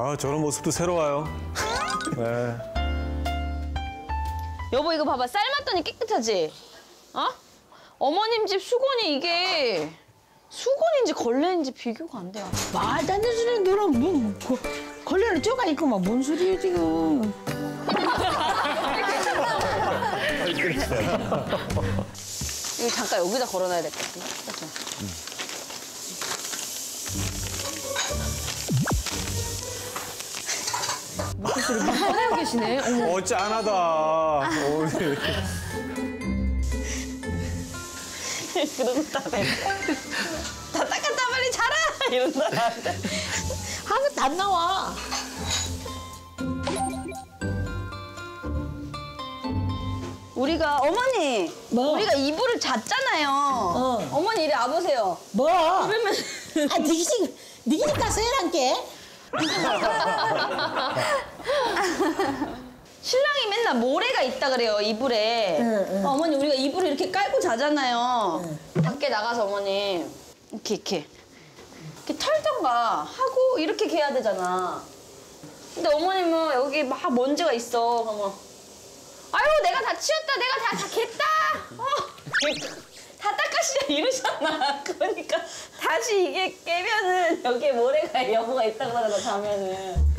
아, 저런 모습도 새로워요. 네. 여보 이거 봐봐. 삶았더니 깨끗하지? 어? 어머님 집 수건이 이게 수건인지 걸레인지 비교가 안 돼요. 말도 안 되는 소리 너는 뭐 걸레는 쪼가 있고 막 뭔 소리야 지금. 이거 잠깐 여기다 걸어놔야 될 것 같은데. 목소리 막 꺼내고 계시네. 어머. 짠하다. 그러고 다 닦았다 빨리 자라 이런다 나한테. 하나도 안 나와. 우리가 어머니 뭐? 우리가 이불을 잤잖아요. 어머니 이리 와보세요. 뭐? 그러면 아, 니집 가서 해란게. 신랑이 맨날 모래가 있다 그래요 이불에. 응. 어머니 우리가 이불을 이렇게 깔고 자잖아요. 밖에 나가서 어머니 이렇게 털던가 하고 이렇게 개야 되잖아. 근데 어머님은 여기 막 먼지가 있어. 그러면 아유 내가 다 치웠다 내가 다 갰다. 다 닦았시냐 이러잖아. 그러니까 다시 이게 깨면은 여기에 모래가 여부가 있다 그러잖아 자면은.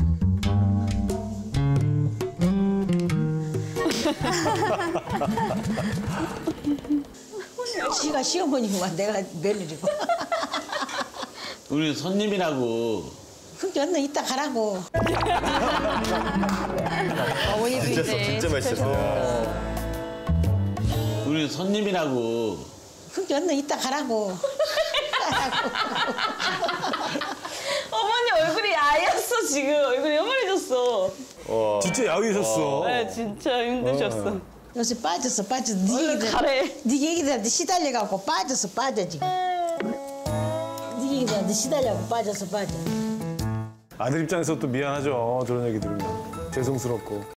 지가 시어머니구만 내가 며느리고. 우리 손님이라고. 그게 언니 이따 가라고. 어머니도 이제 진짜 맛있었어요. 우리 손님이라고. 그게 언니 이따 가라고. 어머니 얼굴이 야였어 지금. 얼굴이 요만해졌어. 진짜 야위셨어. 네 진짜 힘드셨어. 요새 빠졌어. 네 얼른 가래. 얘기들한테 시달려갖고 빠져 지금. 네 얘기들한테 시달려갖고 빠져. 아들 입장에서 또 미안하죠. 저런 얘기 들으면. 죄송스럽고.